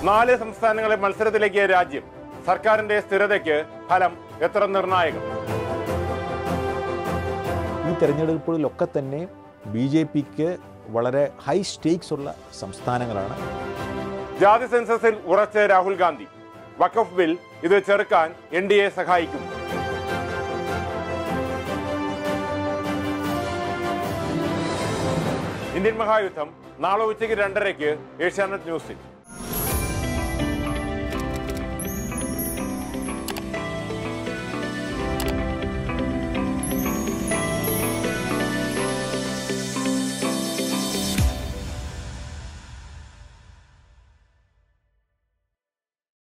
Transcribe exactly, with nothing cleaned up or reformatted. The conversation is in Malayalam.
നാല് സംസ്ഥാനങ്ങളെ മത്സരത്തിലേക്ക് രാജ്യം. സർക്കാരിന്റെ സ്ഥിരതയ്ക്ക് ഫലം എത്ര നിർണായകം? ഈ തെരഞ്ഞെടുപ്പുകളിലൊക്കെ തന്നെ ബി ജെ പിക്ക് വളരെ ഹൈ സ്റ്റേക്സ് ഉള്ള സംസ്ഥാനങ്ങളാണ്. ജാതി സെൻസസിൽ ഉറച്ച രാഹുൽ ഗാന്ധി. വഖഫ് ബിൽ ഇത് ചെറുക്കാൻ എൻ ഡി എ സഹായിക്കും. ഇന്ത്യൻ മഹായുദ്ധം നാളെ ഉച്ചയ്ക്ക് രണ്ടരയ്ക്ക് ഏഷ്യാനെറ്റ് ന്യൂസിൽ.